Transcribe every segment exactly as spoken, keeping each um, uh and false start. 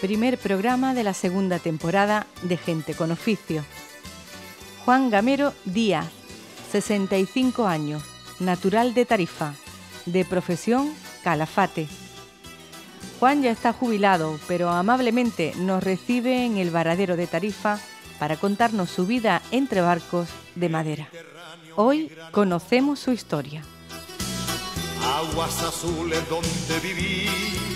primer programa de la segunda temporada de Gente con Oficio. Juan Gamero Díaz, sesenta y cinco años, natural de Tarifa, de profesión calafate. Juan ya está jubilado, pero amablemente nos recibe en el varadero de Tarifa para contarnos su vida entre barcos de madera. Hoy conocemos su historia. Aguas azules donde viví,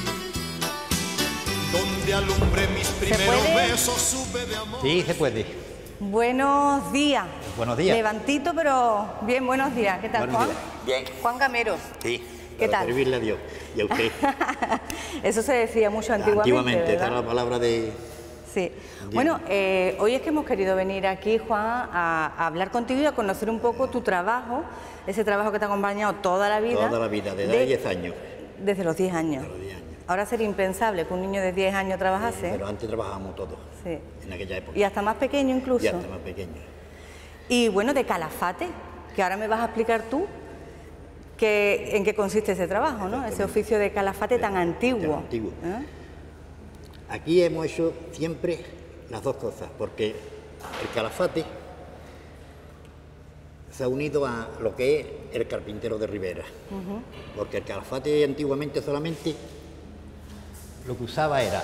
donde alumbré mis primeros besos, supe de amor. Sí, se puede. Buenos días. Buenos días. Levantito, pero bien, buenos días. ¿Qué tal, Buenos Juan? días. Bien. Juan Gamero. Sí. ¿Qué para tal? servirle a Dios y a usted. Eso se decía mucho antiguamente, Antiguamente, ¿verdad? esta era la palabra de... Sí. Bueno, eh, hoy es que hemos querido venir aquí, Juan, a, a hablar contigo y a conocer un poco tu trabajo, ese trabajo que te ha acompañado toda la vida. Toda la vida, desde diez años. Desde los diez años. Desde los diez años. Ahora sería impensable que un niño de diez años trabajase. Sí, pero antes trabajábamos todos, sí. En aquella época. Y hasta más pequeño incluso. Y hasta más pequeño. Y bueno, de calafate, que ahora me vas a explicar tú que, en qué consiste ese trabajo, ¿no? Ese oficio de calafate tan antiguo. Tan antiguo. ¿Eh? Aquí hemos hecho siempre las dos cosas, porque el calafate se ha unido a lo que es el carpintero de Ribera. Uh-huh. Porque el calafate antiguamente solamente lo que usaba era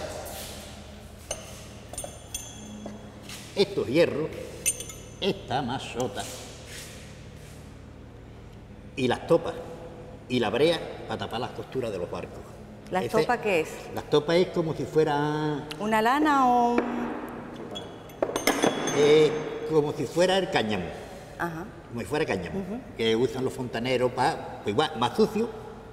estos hierros, esta masota y las topas y la brea para tapar las costuras de los barcos. ¿La estopa qué es? La estopa es como si fuera... ¿Una lana o un...? Eh, como si fuera el cáñamo. Ajá. Como si fuera cáñamo, Uh-huh. que usan los fontaneros para... Pues igual, más sucio.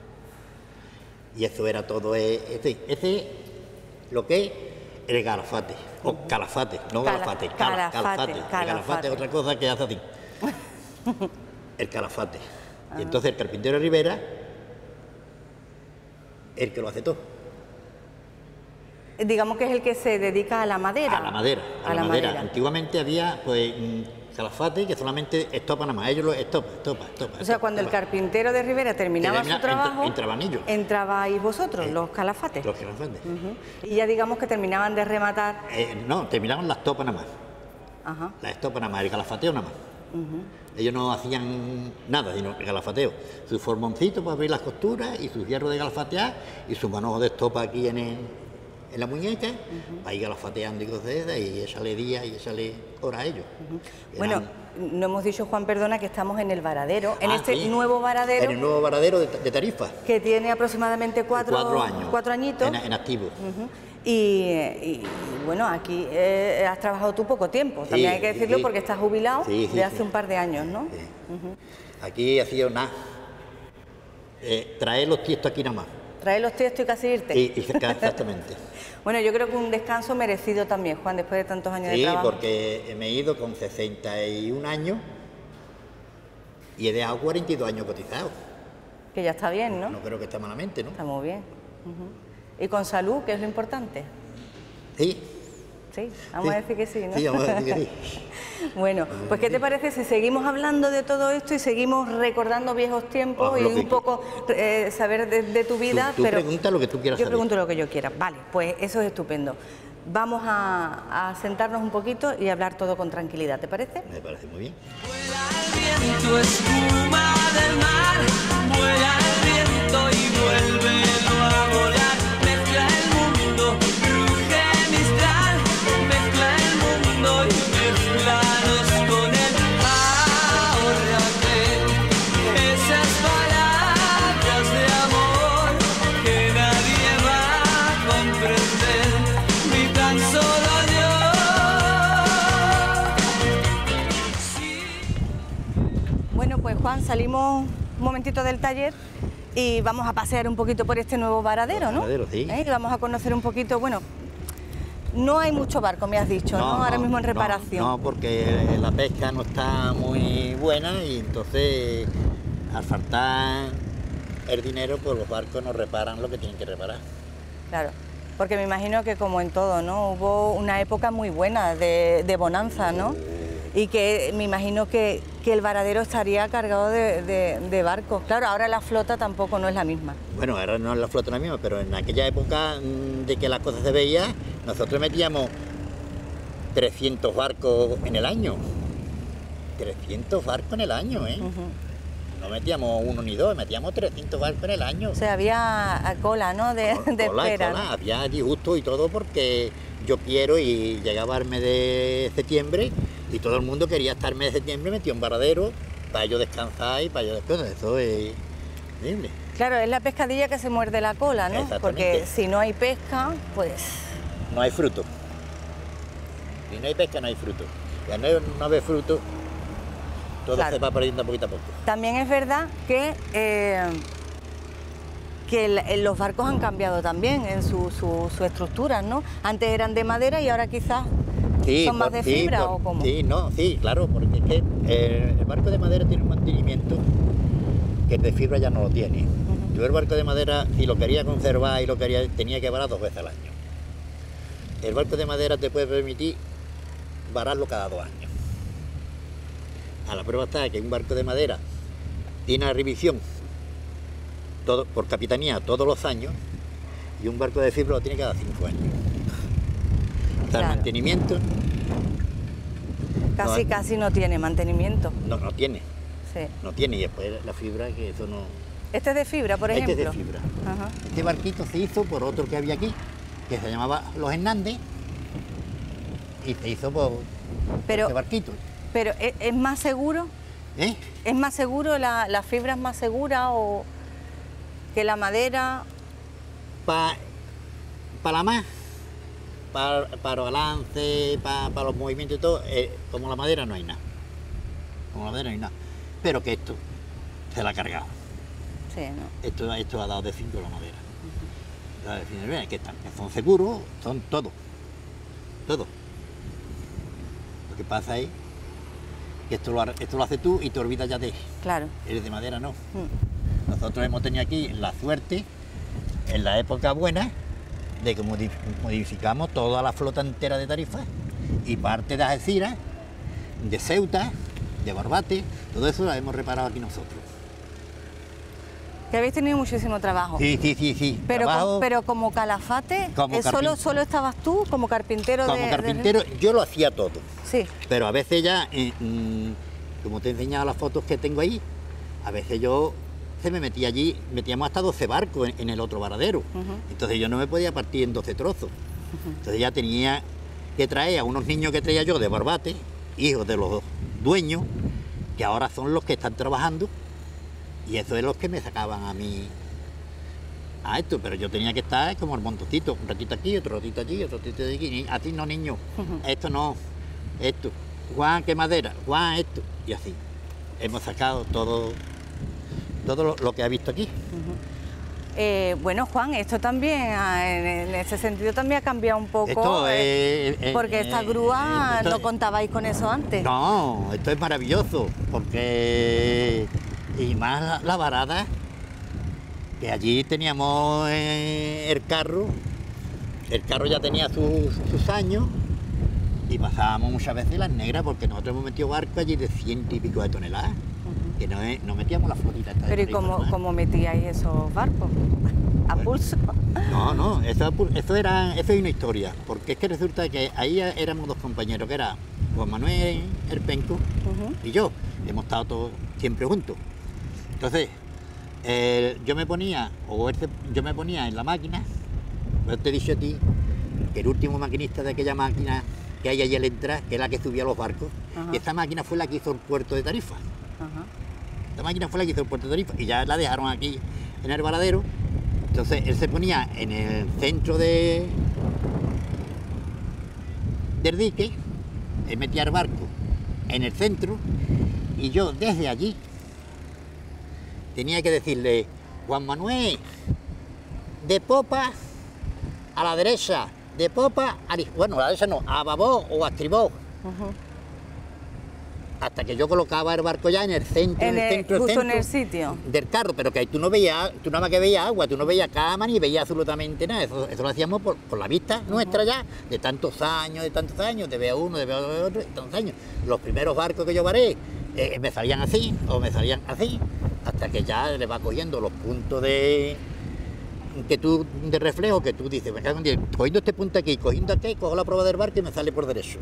Y eso era todo... Eh, ese, ese es lo que es el calafate. O calafate, no Cala, calafate. Cala, calafate, calafate. calafate. El calafate es otra cosa que hace así. El calafate. Uh-huh. Y entonces el carpintero de Ribera... el que lo hace todo. Digamos que es el que se dedica a la madera. A la madera, a, a la, la madera. madera. Antiguamente había, pues, calafate que solamente estopa nada más. Ellos lo estopa, estopa, estopa. O sea, cuando estopa. El carpintero de Ribera terminaba Termina, su trabajo, entra, entraban ellos. Entrabais vosotros, eh, los calafates. Los calafates. Uh-huh. Y ya digamos que terminaban de rematar. Eh, no, terminaban las topas nada más. Ajá. Las estopas nada más, el calafateo nada más. Uh-huh. Ellos no hacían nada, sino el calafateo. Su formoncito para abrir las costuras y sus hierros de calafatear y su manojo de estopa aquí en, el, en la muñeca, uh-huh. Para ir calafateando y cosas de esas, y échale día y échale hora a ellos. Uh-huh. Bueno, no hemos dicho, Juan, perdona, que estamos en el varadero, en ah, este sí. nuevo varadero. En el nuevo varadero de, de Tarifa. Que tiene aproximadamente cuatro, cuatro años. Cuatro añitos. En, en activo. Uh-huh. Y, y bueno, aquí eh, has trabajado tú poco tiempo, también sí, hay que decirlo, sí. Porque estás jubilado sí, sí, de hace sí. un par de años, ¿no? Sí. Uh-huh. Aquí ha sido nada. Eh, traer los tiestos aquí nada más. Traer los tiestos y casi irte. Sí, exactamente. Bueno, yo creo que un descanso merecido también, Juan, después de tantos años sí, de trabajo. Sí, porque me he ido con sesenta y un años y he dejado cuarenta y dos años cotizados. Que ya está bien, ¿no? No creo que esté malamente, ¿no? Está muy bien. Uh-huh. Y con salud, que es lo importante. Sí. Sí, vamos sí. a decir que sí, ¿no? Sí, vamos a decir que sí. Bueno, pues ¿qué te parece si seguimos hablando de todo esto y seguimos recordando viejos tiempos oh, y un que... poco eh, saber de, de tu vida? Tú, tú pero pregunta lo que tú quieras Yo saber. pregunto lo que yo quiera. Vale, pues eso es estupendo. Vamos a, a sentarnos un poquito y hablar todo con tranquilidad, ¿te parece? Me parece muy bien. Vuela el viento, espuma del mar, vuela el viento y vuélvelo a volar, mezcla el mundo, ruge Mistral, mezcla el mundo y mezclanos con él. Ahórrate esas palabras de amor que nadie va a comprender, ni tan solo yo. Bueno, pues Juan, salimos un momentito del taller y vamos a pasear un poquito por este nuevo varadero, ¿no? Varadero, sí. ¿Eh? Y vamos a conocer un poquito, bueno, no hay mucho barco, me has dicho, ¿no? ¿no? Ahora mismo en reparación. No, no, porque la pesca no está muy buena y entonces al faltar el dinero, pues los barcos no reparan lo que tienen que reparar. Claro, porque me imagino que como en todo, ¿no? Hubo una época muy buena de, de bonanza, ¿no? Y que me imagino que, que el varadero estaría cargado de, de, de barcos. Claro, ahora la flota tampoco no es la misma. Bueno, ahora no es la flota la misma, pero en aquella época de que las cosas se veían, Nosotros metíamos trescientos barcos en el año. trescientos barcos en el año, ¿eh? Uh-huh. No metíamos uno ni dos, metíamos trescientos barcos en el año. O sea, había cola, ¿no? De, Col- de cola, espera. cola. Había disgusto y todo porque yo quiero y llegaba el mes de septiembre y todo el mundo quería estar el mes de septiembre metido en varadero para yo descansar y para yo descansar. Eso es increíble. Claro, es la pescadilla que se muerde la cola, ¿no? Exactamente. Porque si no hay pesca, pues... No hay fruto. Si no hay pesca, no hay fruto. Y al no, no haber fruto, todo Claro. se va perdiendo poquito a poco. También es verdad que, eh, que el- el- los barcos han cambiado también en su, su, su estructura, ¿no? Antes eran de madera y ahora quizás Sí, son más por- de sí, fibra por- o cómo. Sí, no, sí, claro, porque es que eh, el barco de madera tiene un mantenimiento que el de fibra ya no lo tiene. Ujú. Yo el barco de madera, si lo quería conservar y lo quería, tenía que varar dos veces al año. El barco de madera te puede permitir vararlo cada dos años. A la prueba está que un barco de madera tiene una revisión todo, por capitanía todos los años y un barco de fibra lo tiene cada cinco años. O sea, Claro. el mantenimiento Casi, no, casi no tiene mantenimiento. no, no tiene, Sí. no tiene y después la fibra que eso no... Este es de fibra, por Este ejemplo. es de fibra. Ajá. Este barquito se hizo por otro que había aquí, que se llamaba Los Hernández y se hizo por Pero, este barquito. pero ¿es, es más seguro? ¿Eh? ¿Es más seguro? La, ¿La fibra es más segura o que la madera? Para pa la más, para pa los balances, para pa los movimientos y todo, eh, como la madera no hay nada. Como la madera no hay nada. Pero que esto se la ha cargado. Sí, ¿no? Esto, esto ha dado de cinco la madera. La de cinco, que, están, que son seguros, son todo. Todo. Lo que pasa es que esto lo, ha- esto lo haces tú y te olvidas ya de Claro. eres de madera, no. Mm. Nosotros hemos tenido aquí la suerte, en la época buena, de que modi- modificamos toda la flota entera de Tarifa y parte de Algeciras, de Ceuta, de Barbate, todo eso lo hemos reparado aquí nosotros. Que habéis tenido muchísimo trabajo. Sí, sí, sí, sí. Pero, Trabajo com- pero como calafate, Como ¿eh, solo, carpin- solo estabas tú como carpintero de- como de- carpintero, yo lo hacía todo. Sí, Pero a veces ya, eh, mm, como te he enseñado las fotos que tengo ahí, a veces yo se me metía allí, metíamos hasta doce barcos en, en el otro varadero. Ujú. Entonces yo no me podía partir en doce trozos. Entonces ya tenía que traer a unos niños que traía yo de Barbate, hijos de los dueños, que ahora son los que están trabajando, y eso es los que me sacaban a mí a esto, pero yo tenía que estar como el montocito, un ratito aquí, otro ratito allí, otro ratito aquí, ni- a ti no, niño, esto no, esto, Juan, qué madera, Juan, esto, y así. Hemos sacado todo, todo lo, lo que ha visto aquí. Eh, bueno, Juan, esto también, ah, en, en ese sentido también ha cambiado un poco. Esto eh, es- es- porque esta eh, grúa esto no es- contabais con eso antes. No, esto es maravilloso, porque y más la, la varada, que allí teníamos eh, el carro, el carro ya tenía sus, sus años y pasábamos muchas veces las negras porque nosotros hemos metido barcos allí de ciento y pico de toneladas, que no, es- no metíamos la flotita esta de Pero ¿y Tarifa, cómo, ¿no? cómo metíais esos barcos? A Bueno. pulso. No, no, eso, eso era eso es una historia, porque es que resulta que ahí éramos dos compañeros, que era Juan Manuel el Penco Ujú. y yo, hemos estado todos siempre juntos. Entonces, eh, yo me ponía, o él se- yo me ponía en la máquina, pues te he dicho a ti que el último maquinista de aquella máquina que hay allí al entrar, que es la que subía los barcos, Ajá. y esa máquina fue la que hizo el puerto de Tarifa. Ajá. La máquina fue la que hizo el puerto de Tarifa y ya la dejaron aquí en el varadero. Entonces él se ponía en el centro de, del dique, él metía el barco en el centro y yo desde allí tenía que decirle, Juan Manuel, de popa a la derecha, de popa a la, bueno, a la derecha no, a babor o a estribor. Ujú. Hasta que yo colocaba el barco ya en el centro, En en el el- centro, justo en centro el sitio. del carro, pero que ahí tú no veías, tú nada más que veías agua, tú no veías cama ni veías absolutamente nada. Eso, eso lo hacíamos por, por la vista nuestra ya, de tantos años, de tantos años, de ver uno, de ver otro, de tantos años. Los primeros barcos que yo varé eh, me salían así, o me salían así, hasta que ya le va cogiendo los puntos de que tú, de reflejo, que tú dices, me cago en Dios, cogiendo este punto aquí, cogiendo aquí, cojo la prueba del barco y me sale por derecho.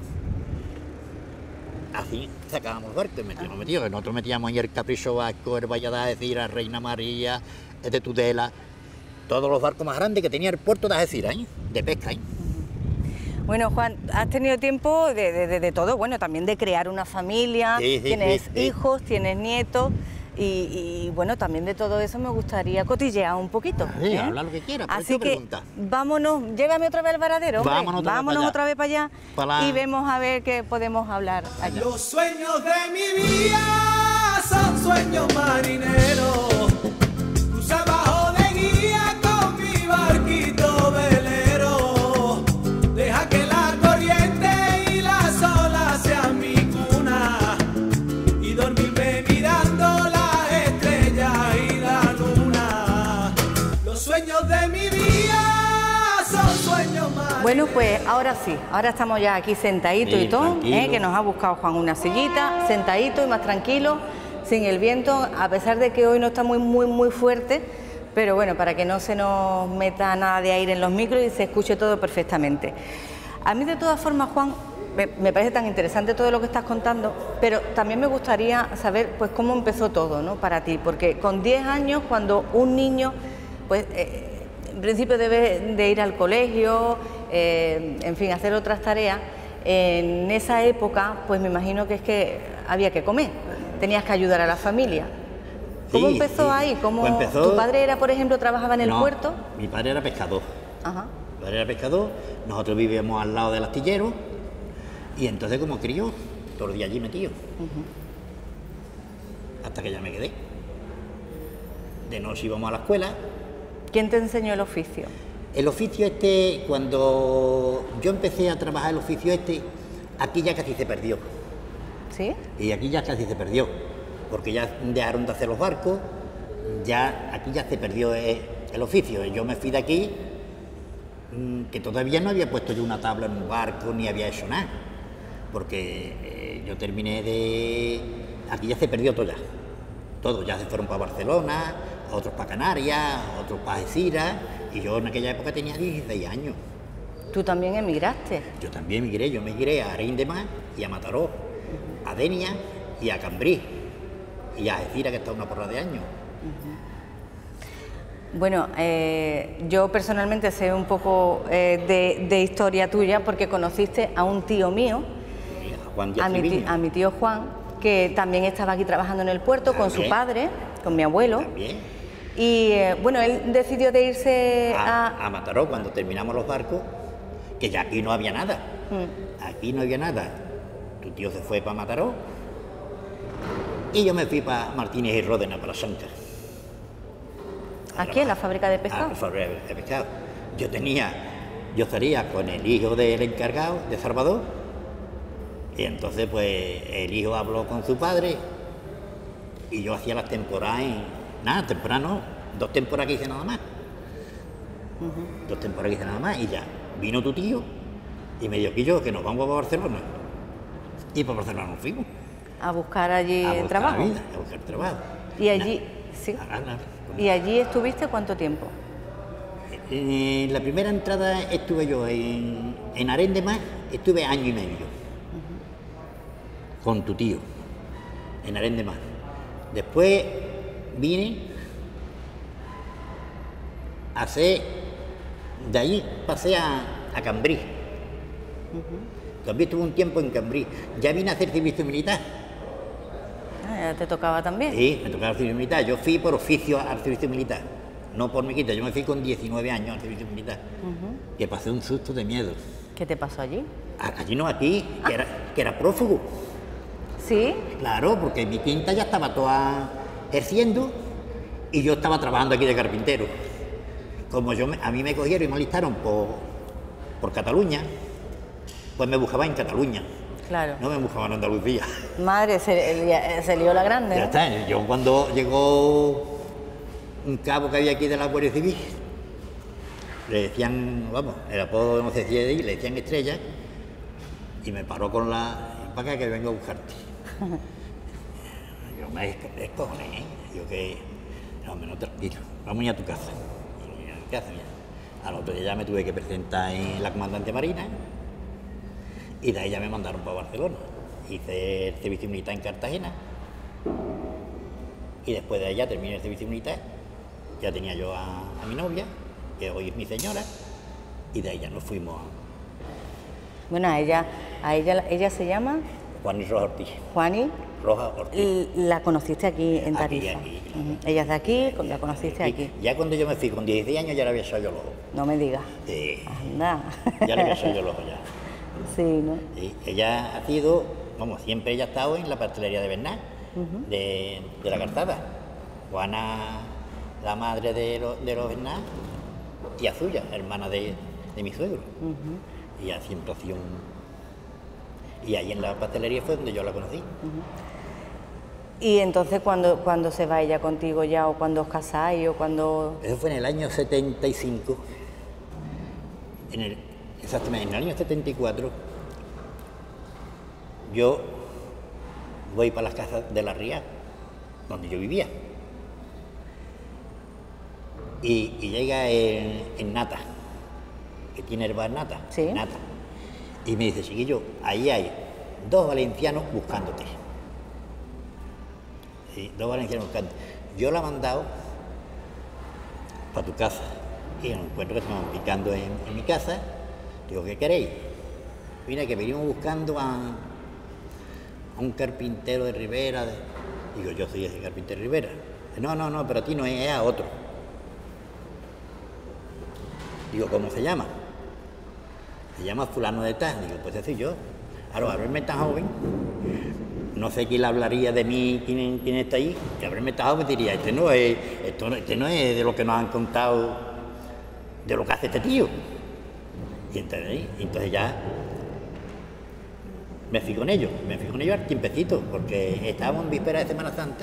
Así sacábamos el barco y metíamos, metido. Nosotros metíamos en el Capricho Vasco, el Vallada de Algeciras, Reina María, el de Tudela, todos los barcos más grandes que tenía el puerto de Algeciras, ¿eh? De pesca. ¿eh? Bueno, Juan, has tenido tiempo de, de, de, de todo, bueno, también de crear una familia, Sí, sí, tienes sí, sí. hijos, tienes nietos y, y, bueno, también de todo eso me gustaría cotillear un poquito. Sí, ¿eh? habla lo que quieras, pero Así tú que pregunta. vámonos, llévame otra vez al varadero, hombre. Vámonos otra vez vámonos para allá. otra vez para allá Para la- y vemos a ver qué podemos hablar allá. Los sueños de mi vida son sueños marineros. Cruza bajo de guía con mi barquito velero. Deja que la corriente y las olas sean mi cuna. Y dormirme mirando las estrellas y la luna. Los sueños de mi vida son sueños marineros. Bueno, pues ahora sí, ahora estamos ya aquí sentaditos Sí, y todo, tranquilo. ¿eh? Que nos ha buscado Juan una sillita, sentadito y más tranquilo, sin el viento, a pesar de que hoy no está muy, muy, muy fuerte, pero bueno, para que no se nos meta nada de aire en los micros y se escuche todo perfectamente. A mí de todas formas, Juan, me, me parece tan interesante todo lo que estás contando, pero también me gustaría saber pues cómo empezó todo, ¿no? Para ti, porque con diez años, cuando un niño, pues eh, en principio debe de ir al colegio, eh, en fin, hacer otras tareas, en esa época, pues me imagino que es que había que comer, tenías que ayudar a la familia. ¿Cómo Sí, empezó sí. ahí? ¿Cómo, Pues empezó- ¿Tu padre era, por ejemplo, trabajaba en el No, puerto? Mi padre era pescador. Ajá. Mi padre era pescador, nosotros vivíamos al lado del astillero y entonces como crío, todo el día allí metido. Hasta que ya me quedé. De noche íbamos a la escuela. ¿Quién te enseñó el oficio? El oficio este, cuando yo empecé a trabajar el oficio este, aquí ya casi se perdió. ¿Sí? Y aquí ya casi se perdió, porque ya dejaron de hacer los barcos, ya aquí ya se perdió el, el oficio. Yo me fui de aquí, mm, que todavía no había puesto yo una tabla en un barco, ni había hecho nada, porque eh, yo terminé de... Aquí ya se perdió todo ya, todo, ya se fueron para Barcelona, otros para Canarias, otros para Algeciras, y yo en aquella época tenía dieciséis años. Tú también emigraste. Yo también migré, yo migré a Arenys de Mar y a Mataró, a Denia y a Cambrils y a Algeciras, que está una porra de años. Bueno, eh, yo personalmente sé un poco eh, de, de historia tuya porque conociste a un tío mío, Y a Juan a Díaz mi, ti- Triviño, a mi tío Juan, que también estaba aquí trabajando en el puerto con su También. padre, con mi abuelo. también, Y eh, bueno, él decidió de irse a, a... a Mataró cuando terminamos los barcos, que ya aquí no había nada, Mm. aquí no había nada. Tu tío se fue para Mataró y yo me fui para Martínez y Ródena, para Sanca. Aquí en la fábrica de pescado. Ah, la fábrica de pescado. Yo tenía, yo estaría con el hijo del encargado de Salvador, y entonces pues el hijo habló con su padre y yo hacía las temporadas en, nada, temporadas no, dos temporadas que hice nada más. Dos temporadas que hice nada más y ya. Vino tu tío y me dijo que yo, que nos vamos para Barcelona. Y para Barcelona nos fuimos. A buscar allí a buscar trabajo. la vida, a buscar trabajo. Y allí, Nada, sí. a ganar. ¿Y allí estuviste cuánto tiempo? En la primera entrada estuve yo en, en Arenys de Mar, estuve año y medio con tu tío, en Arenys de Mar. Después vine a hacer, de ahí pasé a, a Cambrils. También estuve un tiempo en Cambrils. Ya vine a hacer servicio militar. Ah, ya te tocaba también. Sí, me tocaba el servicio militar. Yo fui por oficio al servicio militar, no por mi quita. Yo me fui con diecinueve años al servicio militar, que pasé un susto de miedo. ¿Qué te pasó allí? A- Allí no, aquí, que era, que era prófugo. ¿Sí? Claro, porque mi quinta ya estaba toda ejerciendo y yo estaba trabajando aquí de carpintero. Como yo me- a mí me cogieron y me alistaron por, por Cataluña, pues me buscaban en Cataluña, Claro. no me buscaban en Andalucía. Madre, se, ya- se lió la grande, Ya ¿no? está, yo cuando llegó un cabo que había aquí de la Guardia Civil, le decían, vamos, el apodo no sé si es de ahí, le decían Estrella, y me paró con la, para acá que vengo a buscarte. Yo me descojoné, ¿eh? Yo que, no, menos tranquilo, vamos ya a tu casa. Y casa, mira. Al otro día ya me tuve que presentar en la comandante marina y de ahí ya me mandaron para Barcelona. Hice el servicio militar en Cartagena y después de ahí ya terminé el servicio militar. Ya tenía yo a, a mi novia, que hoy es mi señora, y de ahí ya nos fuimos a... Bueno, a ella, a ella, ella se llama... Juani Rojas Ortiz. Juani. Rojas Ortiz. Y la conociste aquí en Tarifa. Aquí, aquí. Uh-huh. Ella es de aquí, la conociste Y aquí. ya cuando yo me fui, con dieciséis años, ya le había echado yo el ojo. No me digas. Sí. Anda. Ya le había echado yo el ojo ya. Sí, ¿no? Sí. Ella ha sido, vamos, siempre ella ha estado en la pastelería de Bernal, uh-huh. de, de la Calzada. Juana, la madre de, lo, de los Bernal, tía suya, hermana de, de mi suegro. Uh-huh. Y ella siempre ha sido un... Y ahí en la pastelería fue donde yo la conocí. Uh-huh. Y entonces, ¿cuándo, cuando se va ella contigo ya, o cuando os casáis, o cuando...? Eso fue en el año setenta y cinco. En el, exactamente, en el año setenta y cuatro, yo voy para las casas de la Ría, donde yo vivía. Y, y llega en, en Nata, que tiene el bar Nata, ¿Sí? Nata. Y me dice, chiquillo, ahí hay dos valencianos buscándote. Sí, dos valencianos buscándote. Yo la he mandado para tu casa. Y me encuentro que estaban picando en, en mi casa. Digo, ¿qué queréis? Mira, que venimos buscando a, a un carpintero de Ribera. De... Digo, yo soy ese carpintero de Ribera. No, no, no, pero a ti no es, es a otro. Digo, ¿cómo se llama? Se llama fulano de tal. Digo, pues ese soy yo. Claro, al verme tan joven, no sé quién le hablaría de mí, quién, quién está ahí, que al verme tan joven diría, este no es, esto no, este no es de lo que nos han contado, de lo que hace este tío. Y entonces, entonces ya me fui con ellos, me fui con ellos al tiempecito, porque estábamos en víspera de Semana Santa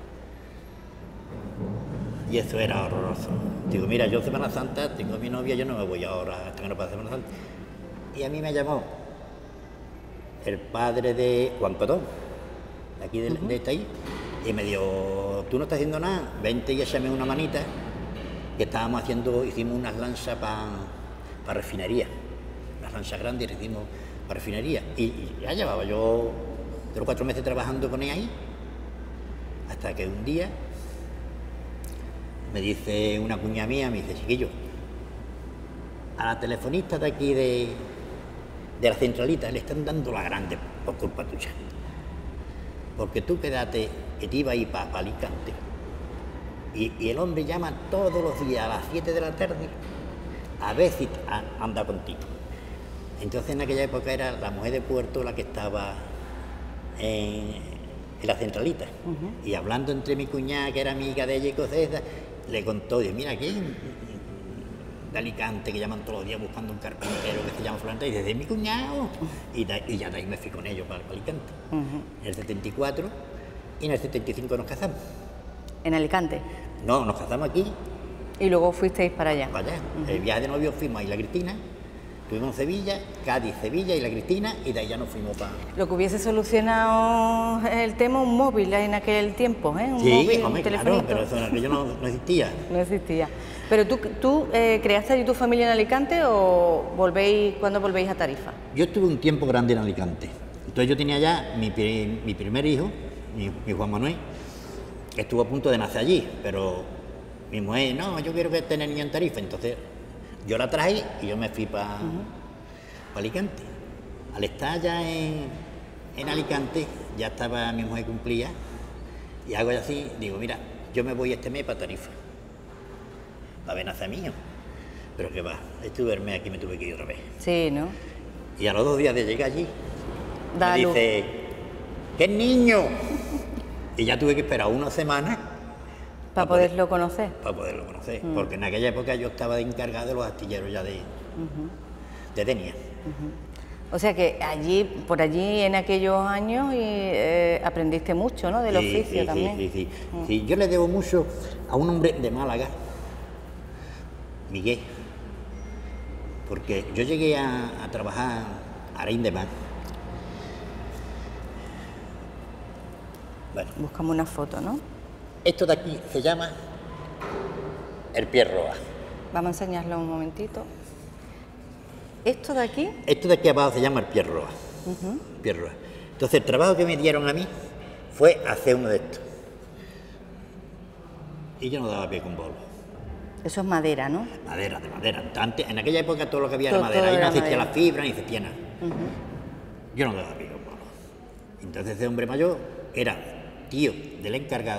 y eso era horroroso. Digo, mira, yo Semana Santa, tengo a mi novia, yo no me voy ahora hasta que no pase Semana Santa. Y a mí me llamó el padre de Juan Cotón, de aquí de, uh-huh. de este ahí, y me dijo, tú no estás haciendo nada, vente y échame una manita, que estábamos haciendo, hicimos unas lanzas para pa refinería, unas lanzas grandes, hicimos para refinería, y, y ya llevaba yo tres o cuatro meses trabajando con ella ahí, hasta que un día me dice una cuña mía, me dice, chiquillo, a la telefonista de aquí de, de la centralita le están dando la grande por culpa tuya. Porque tú quédate, que te iba a ir para pa Alicante. Y, y el hombre llama todos los días a las siete de la tarde a ver si a, anda contigo. Entonces en aquella época era la mujer de Puerto la que estaba en, en la centralita. Uh-huh. Y hablando entre mi cuñada, que era amiga de ella y cosas esas, le contó, dice, mira, aquí de Alicante, que llaman todos los días buscando un carpintero que se llama Florenta, y dice, mi cuñado. Y, de, y ya de ahí me fui con ellos para, para Alicante. Uh-huh. En el setenta y cuatro, y en el setenta y cinco nos casamos. ¿En Alicante? No, nos casamos aquí. ¿Y luego fuisteis para allá? Para allá. Uh-huh. El viaje de novio fuimos a Isla Cristina, estuvimos en Sevilla, Cádiz, Sevilla, Isla Cristina, y de ahí ya nos fuimos para... Lo que hubiese solucionado el tema, un móvil en aquel tiempo, ¿eh? Un sí, móvil, hombre, un telefonito. Claro, pero eso en aquello no, no existía. No existía. ¿Pero tú, tú eh, creaste allí tu familia en Alicante o volvéis, cuándo volvéis a Tarifa? Yo estuve un tiempo grande en Alicante. Entonces yo tenía ya mi, mi primer hijo, mi, mi Juan Manuel, que estuvo a punto de nacer allí, pero mi mujer, no, yo quiero que esté el niño en Tarifa. Entonces yo la traje y yo me fui para uh-huh. pa Alicante. Al estar ya en, en Alicante, ya estaba mi mujer cumplida, y hago así, digo, mira, yo me voy este mes para Tarifa, para ver nacer mío. Pero que va, estuve el mes aquí, me tuve que ir otra vez. Sí, ¿no? Y a los dos días de llegar allí, da me luz. dice, ¡qué niño! Y ya tuve que esperar una semana para poderlo conocer. Para poderlo conocer, mm. porque en aquella época yo estaba de encargado de los astilleros ya de, uh-huh. de Denia. Uh-huh. O sea que allí, por allí en aquellos años y, eh, aprendiste mucho, ¿no? Del sí, oficio sí, también. Sí, sí, sí. Mm. sí. Yo le debo mucho a un hombre de Málaga, Miguel, porque yo llegué a, a trabajar a Areín de Mar. Bueno. Buscamos una foto, ¿no? Esto de aquí se llama el pie roa. Vamos a enseñarlo un momentito. ¿Esto de aquí? Esto de aquí abajo se llama el pie roa. Uh-huh. Pie roa. Entonces el trabajo que me dieron a mí fue hacer uno de estos. Y yo no daba pie con bolo. Eso es madera, ¿no? Madera, de madera. Antes, en aquella época todo lo que había Todo- era madera. todo Ahí no era existía madera. la fibra ni existía nada. Uh-huh. Yo no daba pie con bolo. Entonces ese hombre mayor era tío del encargado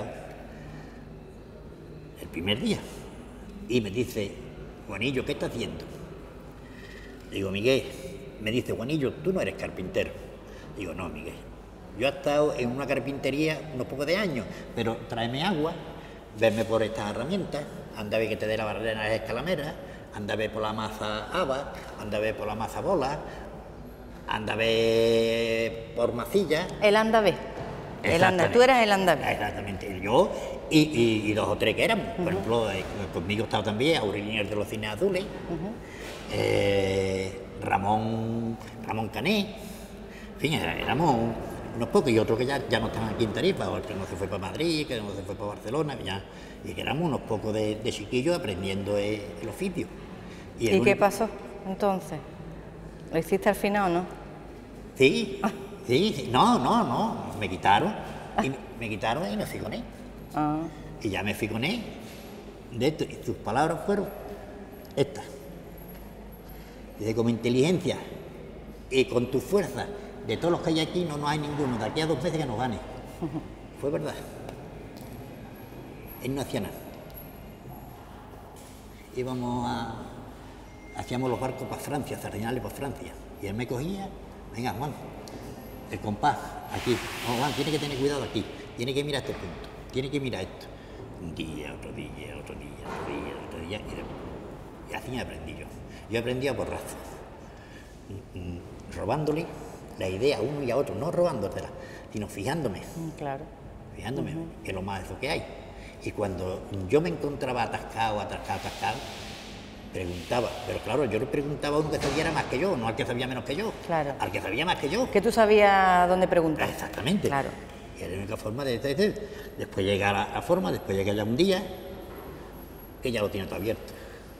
el primer día. Y me dice, Juanillo, ¿qué estás haciendo? Digo, Miguel, me dice, Juanillo, tú no eres carpintero. Digo, no, Miguel, yo he estado en una carpintería unos pocos de años, pero tráeme agua, verme por estas herramientas, anda a ver que te dé la barrera de las escalameras, anda a ver por la masa haba, anda a ver por la masa bola, anda a ver por macilla. El anda B. El anda, tú eras el anda B. Exactamente, yo y, y, y dos o tres que éramos. Uh-huh. Por ejemplo, eh, conmigo estaba también Aurelio de los Cines Azules, uh-huh. eh, Ramón, Ramón Cané, en fin, éramos unos pocos y otros que ya, ya no estaban aquí en Tarifa, o que no se fue para Madrid, que no se fue para Barcelona, ya, y que éramos unos pocos de, de chiquillos aprendiendo el, el oficio. ¿Y, ¿Y único... qué pasó entonces? ¿Lo hiciste al final o no? Sí, sí, sí, no, no, no, me quitaron, y me, me quitaron y me ficoné. Ah. Y ya me ficoné de esto, y sus palabras fueron estas. Dice, como inteligencia y con tu fuerza, de todos los que hay aquí, no, no hay ninguno, de aquí a dos veces que nos gane. Fue verdad. Él no hacía nada. Íbamos a... Hacíamos los barcos para Francia, Sardinales para Francia. Y él me cogía, venga Juan, el compás, aquí. No, Juan, tiene que tener cuidado aquí, tiene que mirar este punto, tiene que mirar esto. Un día, otro día, otro día, otro día, otro día, y, y así aprendí yo. Yo aprendí a porrazo, robándole la idea a uno y a otro, no robándotela, sino fijándome. Claro. Fijándome, uh-huh. que es lo más eso que hay. Y cuando yo me encontraba atascado, atascado, atascado, preguntaba, pero claro, yo le preguntaba a uno que sabía más que yo, no al que sabía menos que yo, claro. al que sabía más que yo. Que tú sabías dónde preguntar. Exactamente. Claro. Y era la única forma de, de, de, de después llega a la, la forma, después llega ya un día, que ya lo tiene todo abierto.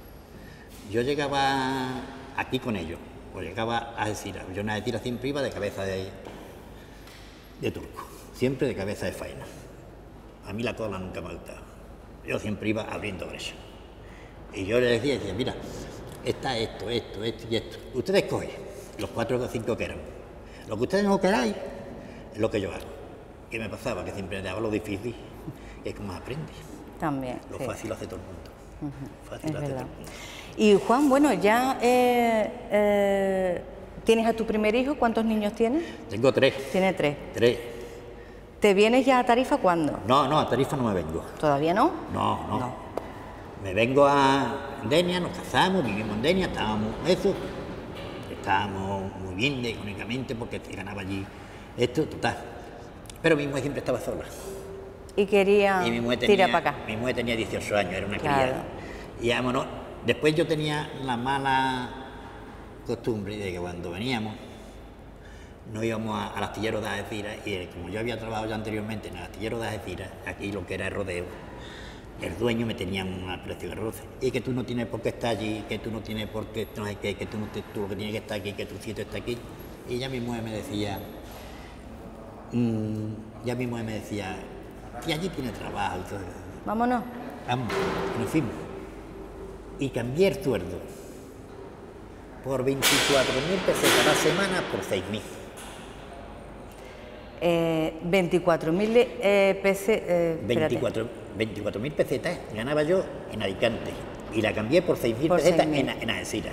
Yo llegaba aquí con ellos, o llegaba a Algeciras. Yo en Algeciras siempre iba de cabeza de, de turco, siempre de cabeza de faena. A mí la cola nunca me ha gustado. Yo siempre iba abriendo brecha. Y yo les decía, decía, mira, está esto, esto, esto y esto. Ustedes cogen, los cuatro o cinco que eran. Lo que ustedes no queráis es lo que yo hago. ¿Qué me pasaba? Que siempre daba lo difícil, y es como aprende. También. Lo sí. fácil lo hace todo el mundo. Uh-huh. Fácil es lo hace verdad. todo el mundo. Y Juan, bueno, ya eh, eh, tienes a tu primer hijo, ¿cuántos niños tienes? Tengo tres. Tiene tres. Tres. ¿Te vienes ya a Tarifa cuándo? No, no, a Tarifa no me vengo. ¿Todavía no? No, no. No. Me vengo a Denia, nos casamos, vivimos en Denia, estábamos eso, estábamos muy bien económicamente porque ganaba allí esto, total. Pero mi mujer siempre estaba sola. Y quería Y mi mujer tenía, tirar para acá. Mi mujer tenía dieciocho años, era una Claro. criada. Y vámonos. Después yo tenía la mala costumbre de que cuando veníamos, no íbamos a- al astillero de Algeciras, y como yo había trabajado ya anteriormente en el astillero de Algeciras, aquí lo que era el rodeo, el dueño me tenía una precio de roce. Y que tú no tienes por qué estar allí, que tú no tienes por qué, no sé qué, que tú, no te, tú lo que tienes que estar aquí, que tu sitio está aquí. Y ya mi mujer me decía, mmm, ya mi mujer me decía, que allí tiene trabajo. Y todo. Vámonos. Vamos, y nos fuimos. Y cambié el sueldo por veinticuatro mil pesetas a la semana por seis mil. Eh, veinticuatro mil eh, pesetas. Eh, veinticuatro mil pesetas ganaba yo en Alicante y la cambié por seis mil Por pesetas seis mil. en, en Algeciras.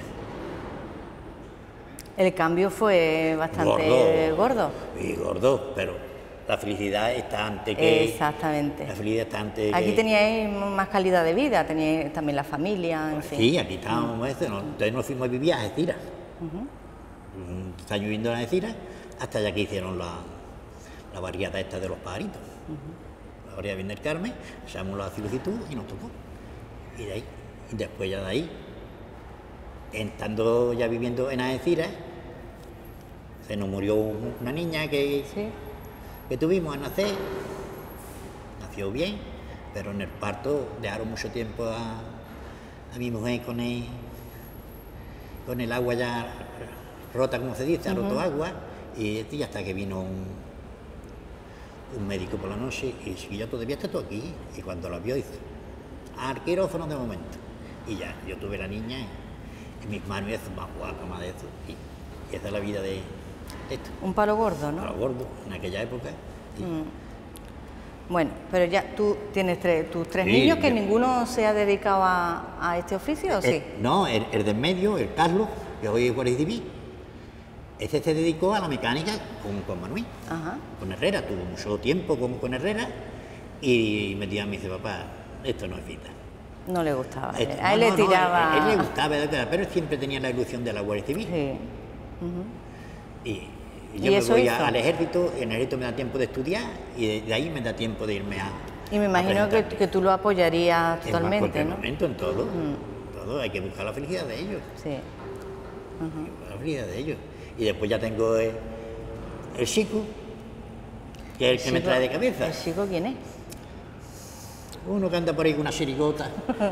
El cambio fue bastante Gordo. gordo. Y gordo, pero la felicidad está antes que... Exactamente. La felicidad está antes Aquí que... teníais más calidad de vida, teníais también la familia, en fin. Sí, aquí estábamos, eso, ¿no? Entonces nos fuimos a vivir a Algeciras. Uh-huh. Un año viviendo en Algeciras, hasta ya que hicieron la, la variedad esta de los pajaritos. Uh-huh. La variedad del Carmen, echamos la solicitud y nos tocó. Y de ahí, y después ya de ahí, estando ya viviendo en Algeciras, se nos murió una niña que, Sí. que tuvimos a nacer. Nació bien, pero en el parto dejaron mucho tiempo a, a mi mujer con el, con el agua ya rota, como se dice, ha roto agua, y, y hasta que vino un, un médico por la noche y dice, yo todavía estoy aquí, y cuando lo vio dice, al quirófano de momento, y ya, yo tuve la niña en mis manos, y eso, más guapa, más de eso, y, y esa es la vida de, de esto. Un palo gordo, ¿no? Un palo gordo, en aquella época. Y, Mm. Bueno, pero ya tú tienes tres, tus tres Sí, niños, que yo- ninguno se ha dedicado a, a este oficio, ¿o sí? Eh, no, el, el del medio, el Carlos, que hoy es guardia civil, ese se dedicó a la mecánica con, con Manuel, Ajá. con Herrera, tuvo mucho tiempo con, con Herrera, y me dijo, me dice, papá, esto no es vida. No le gustaba. Esto- a él no, le no, no, tiraba... a él le gustaba, pero él siempre tenía la ilusión de la guardia civil. Sí. Y, y ¿Y yo me eso voy a- hizo? al ejército, en el ejército me da tiempo de estudiar, y de, de ahí me da tiempo de irme a... Y me a imagino que, presentarme. que tú lo apoyarías En totalmente, cualquier ¿no? momento, en todo, todo, hay que buscar la felicidad de ellos. Sí. La felicidad de ellos. Y después ya tengo el, el chico, que es el que me Chico- trae de cabeza. ¿El chico quién es? Uno que anda por ahí con una chirigota.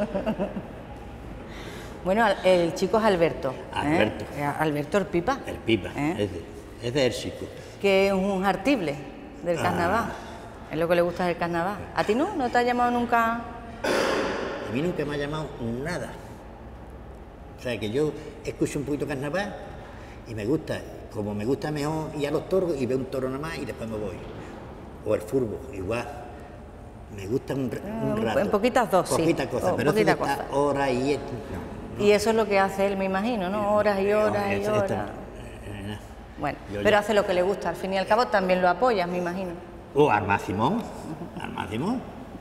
Bueno, al- el chico es Alberto. ¿eh? Alberto. Eh, Alberto el Pipa. El pipa, ¿eh? ese, ese es el chico. Que es un artible del Ah. carnaval. Es lo que le gusta del carnaval. ¿A ti no? ¿No te ha llamado nunca? A mí nunca me ha llamado nada. O sea, que yo escucho un poquito carnaval y me gusta, como me gusta mejor ir a los toros y veo un toro nada más y después me voy. O el furbo, igual. Me gusta un, ra- un Mm, rato. en poquitas dosis. Poquitas cosas, Oh, pero eso poquita de estar cosa. horas y esto, no. Y eso es lo que hace él, me imagino, ¿no? Horas y horas y Esto- esto- horas. eh, eh, Bueno, Yo pero ya- hace lo que le gusta. Al fin y al cabo también lo apoyas, me imagino. O al máximo, al máximo.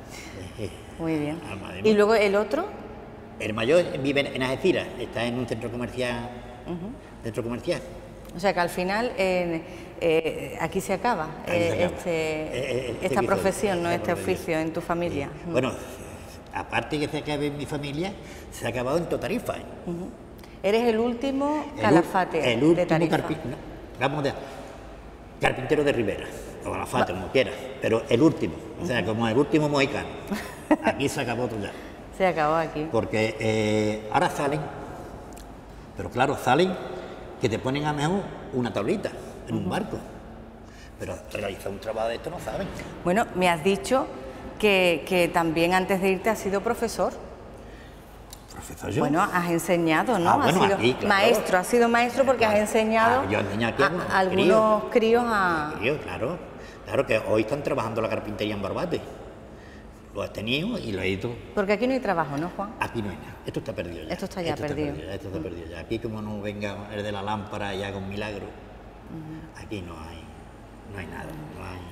Muy bien. Al máximo. ¿Y luego el otro? El mayor vive en Algeciras, está en un centro comercial. Centro comercial. O sea que al final eh, eh, aquí se acaba, Ahí se eh, acaba. este- Eh, eh, este esta episodio, profesión, ¿no? esta Este profesión. oficio en tu familia. Mm. Bueno, aparte que se acabe en mi familia, se ha acabado en Totarifa. ¿eh? Eres el último El ul- calafate el de último Tarifa. carpi- no, vamos de carpintero de Rivera, o calafate, como quieras, pero el último, o sea, como el último mohicano. Aquí se acabó todo ya. Se acabó aquí. Porque eh, ahora salen, pero claro, salen que te ponen a mejor una tablita en un barco. Pero realizar un trabajo de esto no saben. Bueno, me has dicho que, que también antes de irte has sido profesor. Profesor yo. Bueno, has enseñado, ¿no? Ah, has bueno, sido aquí, claro. maestro, has sido maestro porque has Claro. enseñado Ah, yo enseñé aquí a a, algunos a algunos críos a... Tío, claro, claro que hoy están trabajando la carpintería en Barbate. Lo has tenido y lo he ido. Porque aquí no hay trabajo, ¿no, Juan? Aquí no hay nada. Esto está perdido ya. Esto está ya perdido. Esto está perdido ya. Aquí como no venga el de la lámpara y haga un milagro, aquí no hay, no hay nada. No hay.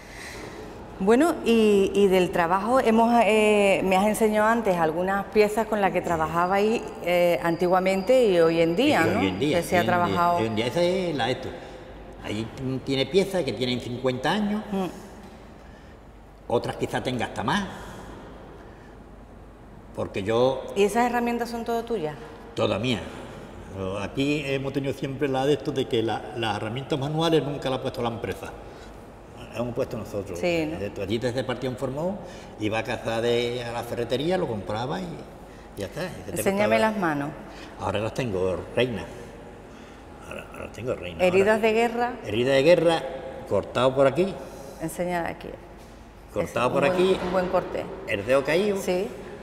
Bueno, y, y del trabajo, hemos, eh, me has enseñado antes algunas piezas con las que trabajabais eh, antiguamente y hoy en día, Y ¿no? hoy en día. Que se ha hoy en día- trabajado... Hoy en día esa es la esto. Ahí tiene piezas que tienen cincuenta años, Mm. otras quizá tenga hasta más. Porque yo, ¿Y esas herramientas son todo tuyas? toda mía. Pero aquí hemos tenido siempre la de esto de que la- las herramientas manuales nunca las ha puesto la empresa. Las hemos puesto nosotros. Sí, ¿no? De- Allí desde Partido Formó, iba a cazar de, a la ferretería, lo compraba y ya está. Y se te Enséñame costaba- las manos. Ahora las tengo, reina. Ahora, ahora las tengo, reina. Heridas Ahora- de guerra, Herida de guerra, cortado por aquí, enseña aquí. cortado Es por un buen- aquí, Un buen corte. el dedo caído Sí.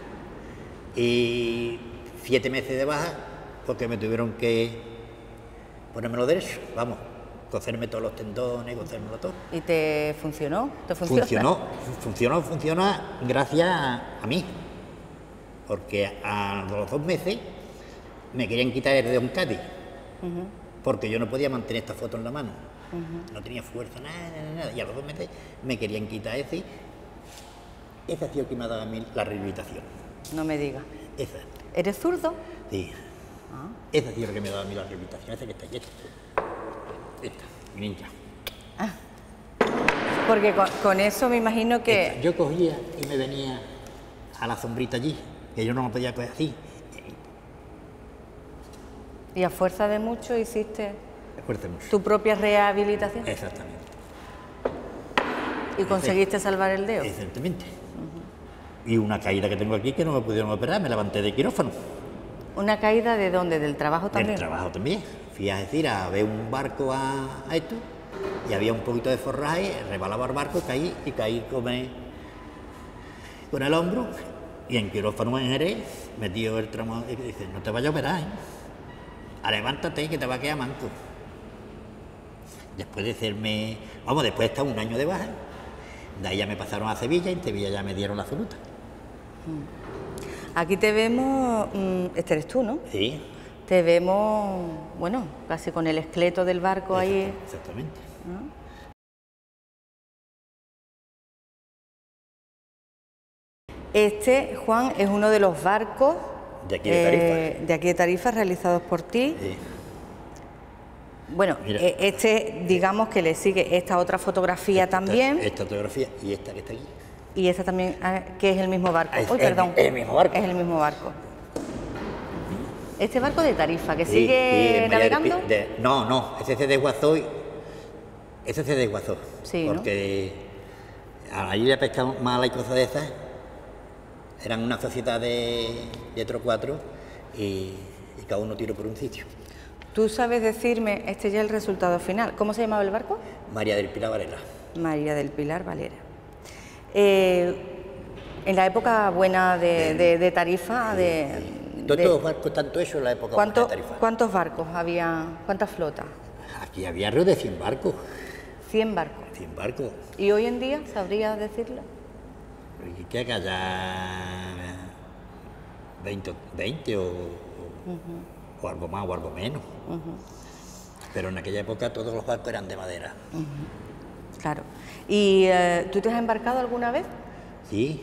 y siete meses de baja porque me tuvieron que ponérmelo derecho, vamos, coserme todos los tendones, cosérmelo todo. ¿Y te funcionó? ¿Te funciona? Funcionó, funcionó, funciona gracias a, a mí, porque a los dos meses me querían quitar el dedo en Cádiz, porque yo no podía mantener esta foto en la mano, no tenía fuerza, nada, nada, nada, y a los dos meses me querían quitar ese, ese ha sido el que me ha dado a mí la rehabilitación, No me digas. esa, ¿Eres zurdo? sí, esa ha sido la que me ha dado a mí la rehabilitación, esa que está aquí, esta, esta, mi ninja. Porque con, con eso me imagino que... Esta, yo cogía y me venía a la sombrita allí, que yo no lo podía coger así, Y a fuerza de mucho hiciste esfuerce mucho. tu propia rehabilitación Exactamente. y conseguiste salvar el dedo. Exactamente. Y una caída que tengo aquí que no me pudieron operar, me levanté de quirófano. ¿Una caída de dónde? ¿Del trabajo también? Del trabajo también. Fui a decir, a ver un barco a, a esto, y había un poquito de forraje, rebalaba el barco, caí y caí con el, con el hombro, y en quirófano en Jerez, metido el tramo, y dice, no te vayas a operar, ¿eh? A levántate que te va a quedar manco. Después de hacerme, vamos, después de estar un año de baja, de ahí ya me pasaron a Sevilla, y en Sevilla ya me dieron la absoluta. Aquí te vemos, este eres tú, ¿no? Sí. Te vemos, bueno, casi con el esqueleto del barco ahí. Exactamente. ¿No? Este, Juan, es uno de los barcos de aquí de Tarifa, eh, de aquí de Tarifa realizados por ti. Sí. Bueno, Mira, este, digamos que le sigue esta otra fotografía esta, también. Esta fotografía y esta que está aquí. Y esta también, que es el mismo barco. Es, Uy, perdón. Es el mismo barco. Es el mismo barco. Este barco de Tarifa, que sí, sigue sí, navegando. De, de, no, no, ese se desguazó. Ese se desguazó. Sí, porque ¿no? Allí le pescaban mala y cosas de esas. Eran una sociedad de, de otro cuatro y, y cada uno tiró por un sitio. ¿Tú sabes decirme, este ya es el resultado final? ¿Cómo se llamaba el barco? María del Pilar Valera. María del Pilar Valera. Eh, en la época buena de, de, de Tarifa, de, Todos de, los barcos, tanto eso en la época buena de Tarifa. ¿Cuántos barcos había? ¿Cuántas flotas? Aquí había alrededor de cien barcos. cien barcos. cien barcos. ¿Y hoy en día sabrías decirlo? ¿Y qué que haya veinte, veinte o, uh-huh. o algo más o algo menos? Uh-huh. Pero en aquella época todos los barcos eran de madera. Uh-huh. Claro. ¿Y eh, tú te has embarcado alguna vez? Sí.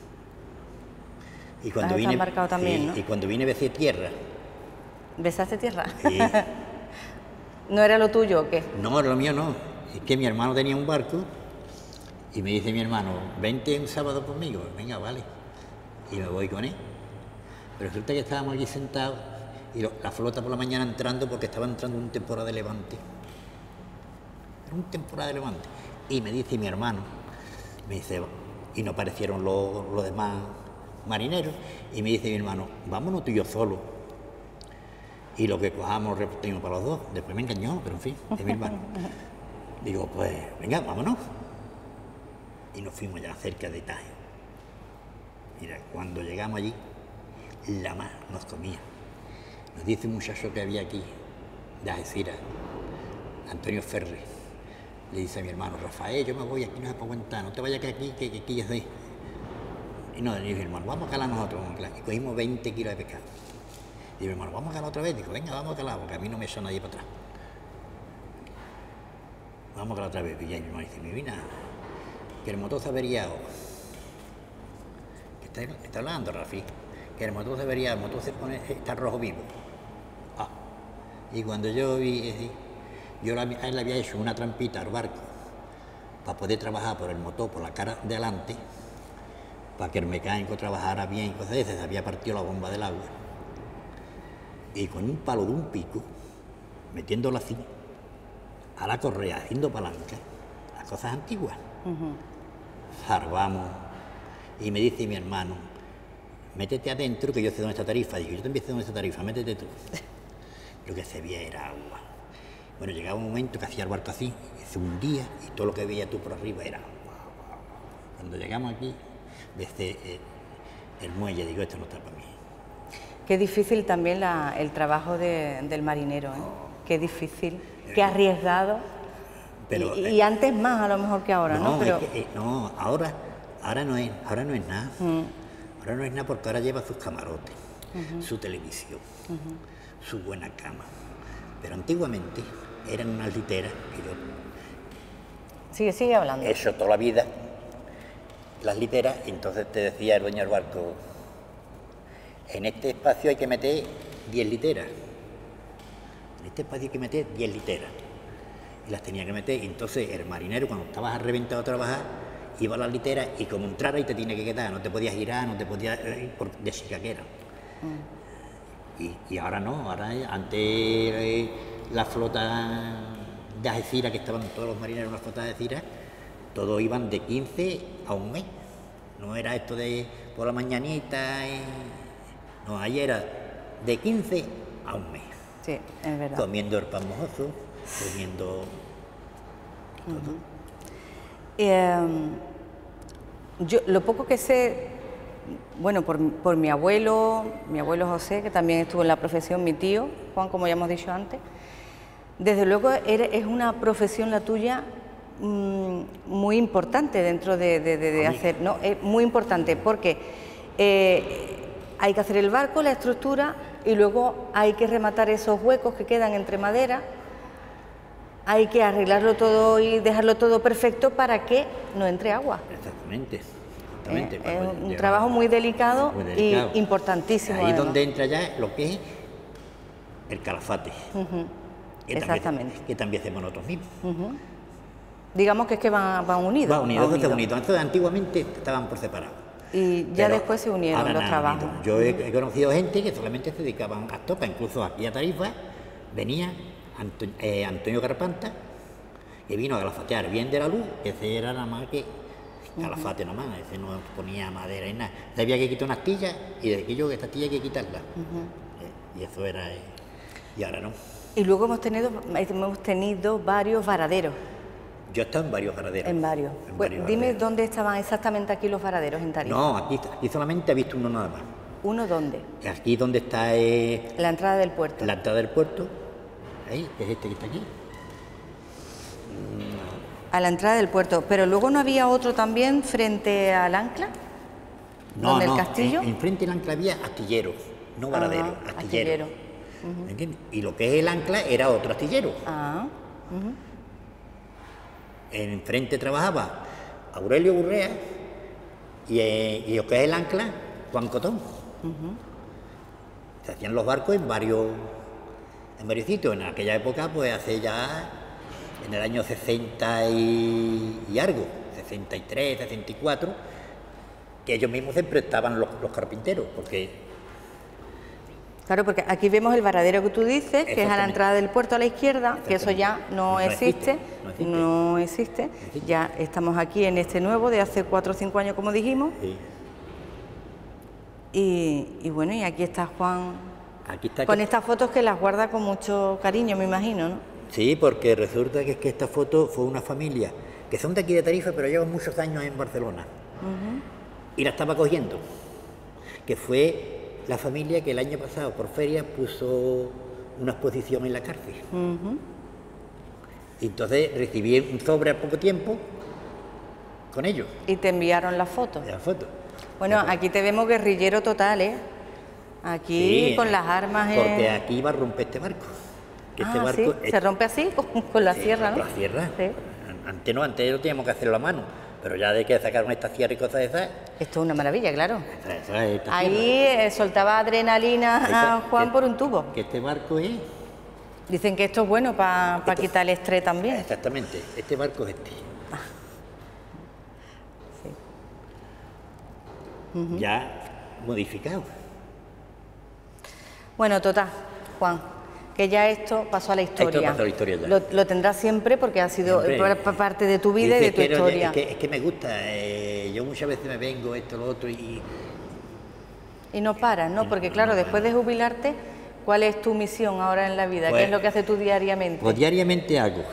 Y cuando ¿Has vine, embarcado también, sí, ¿no? Y cuando vine besé tierra. ¿Besaste tierra? Sí. ¿No era lo tuyo o qué? No, lo mío no. Es que mi hermano tenía un barco y me dice mi hermano, vente un sábado conmigo. Venga, vale. Y me voy con él. Pero resulta que estábamos allí sentados y lo, la flota por la mañana entrando porque estaba entrando un temporada de levante. Era un temporada de levante. Y me dice mi hermano, me dice, y no aparecieron los, los demás marineros, y me dice mi hermano, vámonos tú y yo solo. Y lo que cojamos repartimos para los dos. Después me engañó, pero en fin, es mi hermano. Digo, pues venga, vámonos. Y nos fuimos ya cerca de Tajo. Mira, cuando llegamos allí, la mar nos comía. Nos dice un muchacho que había aquí, de Algeciras, Antonio Ferre, le dice a mi hermano, Rafael, yo me voy, aquí no se puede aguantar, no te vayas que aquí, que, que aquí ya estoy. Y no, le dije, hermano, vamos a calar nosotros, vamos a calar. Y cogimos veinte kilos de pescado. Y mi hermano, vamos a calar otra vez. Dijo, venga, vamos a calar, porque a mí no me echa nadie para atrás. Vamos a calar otra vez. Y ya mi hermano dice, mi vida, que el motor se ha averiado. ¿Qué está, está hablando, Rafi? Que el motor se ha averiado, el motor se pone, está rojo vivo. Ah. Y cuando yo vi, yo la, a él le había hecho una trampita al barco para poder trabajar por el motor, por la cara de adelante, para que el mecánico trabajara bien, cosas de esas, se había partido la bomba del agua. Y con un palo de un pico, metiéndolo así, a la correa, haciendo palanca, las cosas antiguas. Uh-huh. Zarvamos, y me dice mi hermano, métete adentro que yo sé dónde está Tarifa. Digo, yo también sé dónde está Tarifa, métete tú. Lo que se veía era agua. Bueno, llegaba un momento que hacía el barco así, y se hundía, y todo lo que veía tú por arriba era agua. Cuando llegamos aquí, desde el, el muelle, digo, esto no está para mí. Qué difícil también la, el trabajo de, del marinero, ¿eh? Qué difícil, qué arriesgado. Pero, y, y antes más a lo mejor que ahora, ¿no? ¿no? Pero... Es que, eh, no, ahora, ahora, no es, ahora no es nada. Mm. Ahora no es nada porque ahora lleva sus camarotes, uh-huh. su televisión, uh-huh. su buena cama. Pero antiguamente eran unas literas que yo... Sigue, sigue hablando. He hecho toda la vida las literas, y entonces te decía el dueño del barco, en este espacio hay que meter diez literas. En este espacio hay que meter diez literas. Y las tenía que meter, y entonces el marinero, cuando estabas reventado a trabajar, iba a las literas y como entrara y te tiene que quedar, no te podías girar, no te podías ir por de chicaquera. Mm. Y, y ahora no, ahora antes eh, la flota de Algeciras, que estaban todos los marineros en la flota de Algeciras, todos iban de quince a un mes. No era esto de por la mañanita. Y... No, ayer era de quince a un mes. Sí, es verdad. Comiendo el pan mojoso, comiendo... todo. Eh, yo, lo poco que sé, bueno, por, por mi abuelo, mi abuelo José, que también estuvo en la profesión, mi tío, Juan, como ya hemos dicho antes, desde luego es una profesión la tuya mmm, muy importante dentro de, de, de, de hacer, ¿no? Es muy importante porque eh, hay que hacer el barco, la estructura, y luego hay que rematar esos huecos que quedan entre madera. Hay que arreglarlo todo y dejarlo todo perfecto para que no entre agua. Exactamente. exactamente. Eh, es un trabajo muy delicado, muy delicado y importantísimo. Ahí es además. donde entra ya lo que es el calafate. Uh-huh. que Exactamente. También, que también hacemos nosotros mismos. Uh-huh. Digamos que es que van, van unidos. Van unidos, van unidos. unidos. Entonces, antiguamente estaban por separado. Y ya Pero después se unieron los trabajos. Unido. Yo he, he conocido gente que solamente se dedicaban a estopa, incluso aquí a Tarifa venía Antonio, eh, Antonio Carpanta, que vino a galafatear bien de la luz, ese era nada más que calafate nada más, ese no ponía madera y nada. Había que quitar una astilla y de aquello que esta astilla hay que quitarla. Uh-huh. eh, y eso era, eh, y ahora no. Y luego hemos tenido, hemos tenido varios varaderos. Yo he estado en varios varaderos. En varios. En Pues varios dime varaderos. dónde estaban exactamente aquí los varaderos en Tarifa. No, aquí, aquí solamente he visto uno nada más. ¿Uno dónde? Aquí donde está eh, La entrada del puerto. la entrada del puerto, ahí, que es este que está aquí. A la entrada del puerto. Pero luego no había otro también frente al ancla. No, ¿Donde no, el castillo? en, enfrente del ancla había astillero, no varadero, Ah, astillero. astillero. Uh-huh. ¿Me entiendes? Y lo que es el ancla era otro astillero. Ah. Uh-huh. Enfrente trabajaba Aurelio Gurrea y, eh, y lo que es el ancla, Juan Cotón. Uh-huh. Se hacían los barcos en varios, en varios sitios. En aquella época, pues hace ya, en el año sesenta y, y algo, sesenta y tres, sesenta y cuatro, que ellos mismos se prestaban los, los carpinteros, porque... Claro, porque aquí vemos el varadero que tú dices, que es a la entrada del puerto a la izquierda, que eso ya no, no existe, existe, no existe. no existe. No existe. Ya estamos aquí en este nuevo de hace cuatro o cinco años, como dijimos. Sí. Y, y bueno, y aquí está Juan, Aquí está con que- estas fotos que las guarda con mucho cariño, me imagino, ¿no? Sí, porque resulta que es que esta foto fue una familia que son de aquí de Tarifa, pero llevan muchos años en Barcelona. Uh-huh. Y la estaba cogiendo, que fue la familia que el año pasado por feria puso una exposición en la cárcel. Uh-huh. Y entonces recibí un sobre al poco tiempo con ellos, Y te enviaron las fotos. la foto. Bueno, aquí te vemos guerrillero total, ¿eh? Aquí Sí, con las armas. Porque eh... aquí iba a romper este barco. Que este Ah, barco sí, se rompe así, con, con la Sí, sierra, ¿no? con la sierra. Sí. Antes no, antes lo teníamos que hacerlo a mano, pero ya de que sacaron esta sierra y cosas de esas, Esto es una maravilla, claro. esa- esa- esta Ahí sierra. eh, soltaba adrenalina Ahí a está, Juan que- por un tubo. Que este barco es, Dicen que esto es bueno para Esto- quitar el estrés también. exactamente, este barco es este. Sí. Ya modificado. Bueno, total, Juan, que ya esto pasó a la historia. pasó a la historia ya. Lo, lo tendrás siempre porque ha sido Siempre. pa- pa- parte de tu vida y Dice de tu que no, historia. Es que, es que me gusta, eh, yo muchas veces me vengo esto, lo otro y... Y no paras, ¿no? Porque claro, después de jubilarte, ¿cuál es tu misión ahora en la vida? ¿Qué Pues- es lo que haces tú diariamente? Pues diariamente hago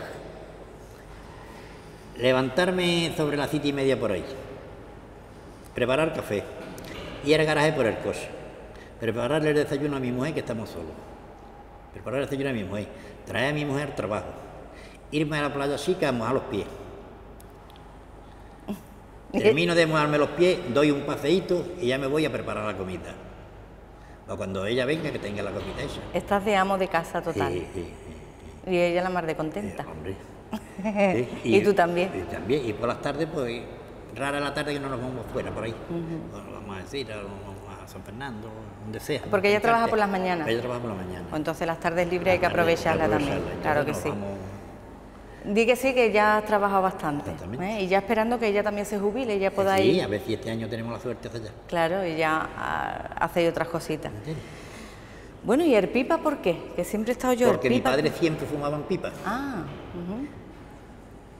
levantarme sobre las siete y media por ahí, preparar café, ir al garaje por el coche, prepararle el desayuno a mi mujer, que estamos solos, preparar el desayuno a mi mujer, traer a mi mujer al trabajo, irme a la playa chica a mojar los pies. Termino de mojarme los pies, doy un paseíto y ya me voy a preparar la comida. Para cuando ella venga, que tenga la comida hecha. Estás de amo de casa total. Sí, sí, sí. Y ella la más de contenta. Eh, hombre. Y tú también. Y también. Y por las tardes, pues, rara la tarde que no nos vamos fuera por ahí. Bueno, vamos a decir, vamos a San Fernando, donde sea. Porque ella trabaja por las mañanas. Ella trabaja por la mañana. Pues entonces las tardes libres hay que Las tardes hay que aprovecharla también. aprovecharla. Claro que Entonces sí. nos vamos- Di que sí, que ya has trabajado bastante. Exactamente. ¿eh? Y ya esperando que ella también se jubile y ya pueda Sí, ir. a ver si este año tenemos la suerte de allá. Claro, y ya ah, hacéis otras cositas. Bueno, ¿y el pipa por qué? Que siempre he estado yo Porque el mi pipa. padre siempre fumaba en pipa. Ah, ujú.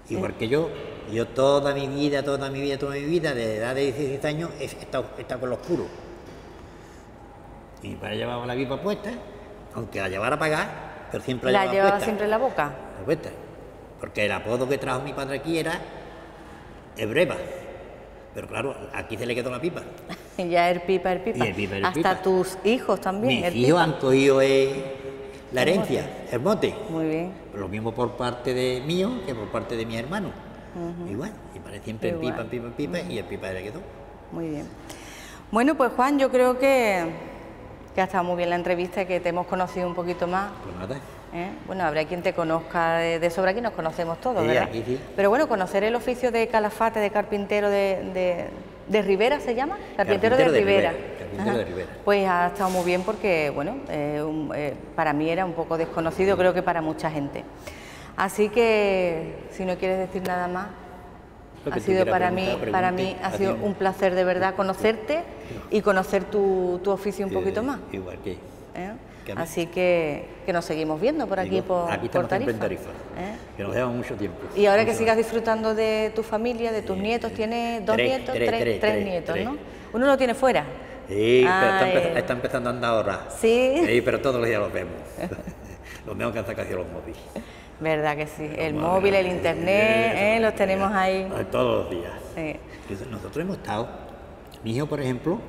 Sí. Igual que yo, yo toda mi vida, toda mi vida, toda mi vida, de edad de dieciséis años, he estado, he estado con los puros. Y mi padre llevaba la pipa puesta, aunque la llevara a pagar, pero siempre la, la llevaba llevaba puesta. siempre en la boca. La puesta. Porque el apodo que trajo mi padre aquí era Ebreva. Pero claro, aquí se le quedó la pipa. Y ya el pipa, el pipa. Y el pipa, el Hasta pipa. tus hijos también. Mis hijos han cogido eh, la herencia, el mote. Muy bien. Lo mismo por parte de mío que por parte de mi hermano. Uh-huh. Igual, y para siempre el pipa, el pipa, el pipa, uh-huh. y el pipa se le quedó. Muy bien. Bueno, pues Juan, yo creo que, que ha estado muy bien la entrevista y que te hemos conocido un poquito más. Pues nada. ¿Eh? Bueno, habrá quien te conozca de, de sobra, aquí nos conocemos todos, sí, ¿verdad? Aquí sí. Pero bueno, conocer el oficio de calafate, de carpintero de, de, de Rivera, ¿se llama? Carpintero, carpintero de, de Rivera. Rivera. Carpintero de Rivera. Pues ha estado muy bien porque, bueno, eh, un, eh, para mí era un poco desconocido, creo que para mucha gente. Así que, si no quieres decir nada más, ha sido para mí, para mí ha sido un placer de verdad conocerte y conocer tu, tu oficio un poquito más. Igual que... ¿Eh? Así que, que nos seguimos viendo por aquí, Digo, por, aquí estamos por Tarifa. En Tarifa, ¿eh? Que nos llevamos mucho tiempo. Y ahora que mucho sigas más. disfrutando de tu familia, de tus sí, nietos, tienes dos tres, nietos, tres, tres, tres, tres tres nietos, tres. ¿no? Uno lo tiene fuera. Sí, ah, pero está, eh. empezando, está empezando a andar ahora. Sí. Sí, pero todos los días los vemos. Los vemos que han sacado los móviles. Verdad que sí. El los móvil, el internet, sí, eh, los tenemos ahí. Todos los días. Sí. Nosotros hemos estado, mi hijo, por ejemplo,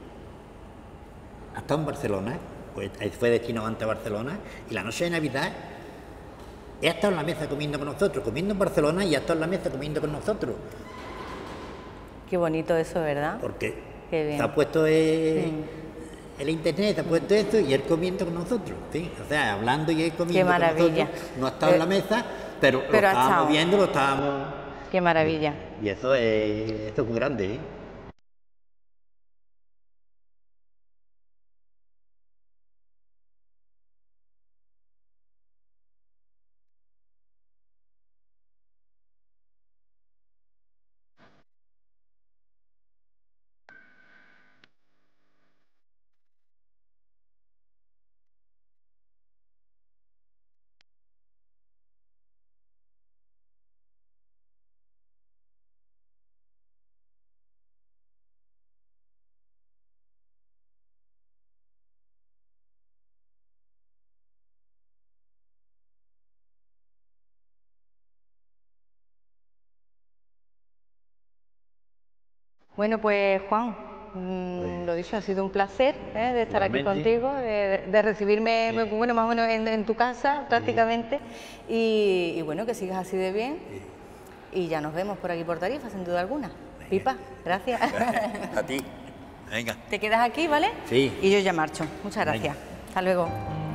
ha estado en Barcelona. Pues fue de China antes a Barcelona, y la noche de Navidad he estado en la mesa comiendo con nosotros, comiendo en Barcelona y ha estado en la mesa comiendo con nosotros. Qué bonito eso, ¿verdad? Porque Qué bien. se ha puesto el, sí. el internet, se ha puesto esto y él comiendo con nosotros, ¿sí? O sea, hablando y él comiendo Qué maravilla. con nosotros. No ha estado eh, en la mesa, pero, pero lo estábamos estado. viendo, lo estábamos... Qué maravilla. Y eso es, esto es muy grande, ¿eh? Bueno, pues Juan, mmm, lo dicho, ha sido un placer ¿eh? de estar Igualmente. aquí contigo, de, de recibirme, sí. bueno, más o menos en, en tu casa prácticamente, sí. y, y bueno, que sigas así de bien, sí. y ya nos vemos por aquí por Tarifa, sin duda alguna. Venga. Pipa, gracias. A ti, venga. Te quedas aquí, ¿vale? Sí. Y yo ya marcho. Muchas gracias. Venga. Hasta luego.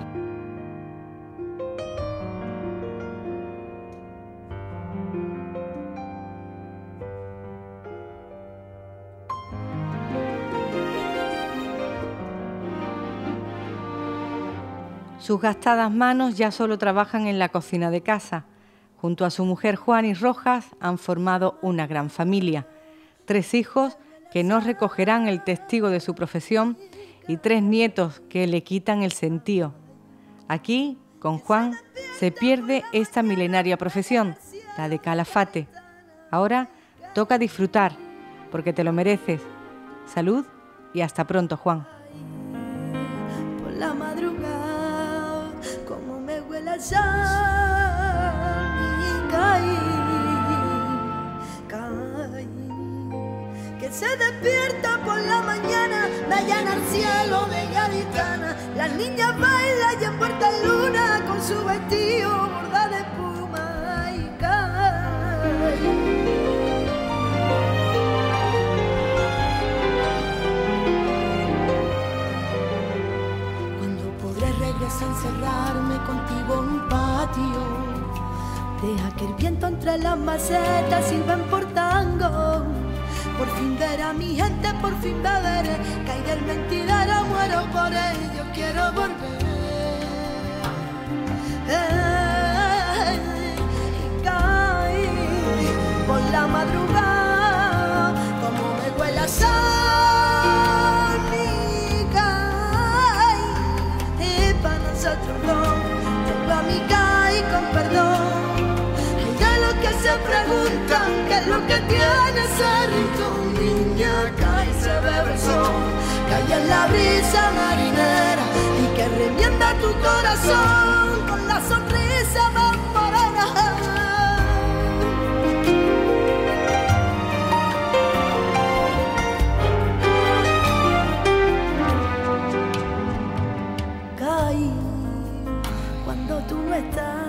Sus gastadas manos ya solo trabajan en la cocina de casa. Junto a su mujer Juanis Rojas han formado una gran familia. Tres hijos que no recogerán el testigo de su profesión y tres nietos que le quitan el sentido. Aquí, con Juan, se pierde esta milenaria profesión, la de calafate. Ahora toca disfrutar, porque te lo mereces. Salud y hasta pronto, Juan. Por la madrugada. La sal y caí, caí, que se despierta por la mañana, me allana al cielo de gaditana, las niñas bailan y envuelta en luna con su vestido bordado de espuma y caí. A encerrarme contigo en un patio, deja que el viento entre las macetas sirvan por tango, por fin ver a mi gente, por fin beber, caí del mentidero, muero por ello, quiero volver. Hey, caí por la madrugada, como me huele a sal. Nosotros dos, tengo amiga y con perdón, hay de lo que se aprende. la brisa marinera y que remienda tu corazón con la sonrisa más morena. Caí cuando tú no estás